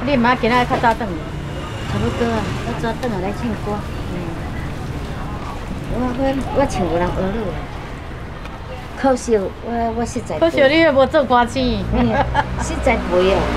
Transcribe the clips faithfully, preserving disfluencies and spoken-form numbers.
你毋爱今仔较早转去？差不多啊，我早转来来唱歌。嗯，我我我唱有人学落来，可惜我我实在。可惜你又无做歌星。实在袂哦。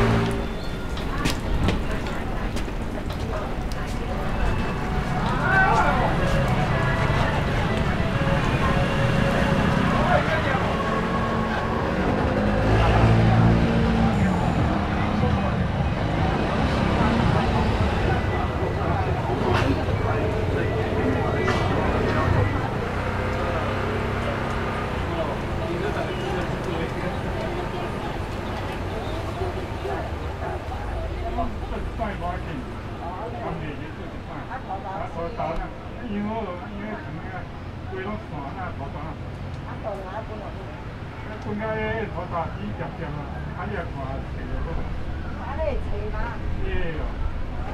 本来头大只夹夹啊，啊你也看切了好。啊你会切吗？切哦。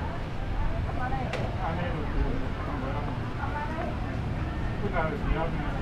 安尼就对，当袂啦。本来就是安尼。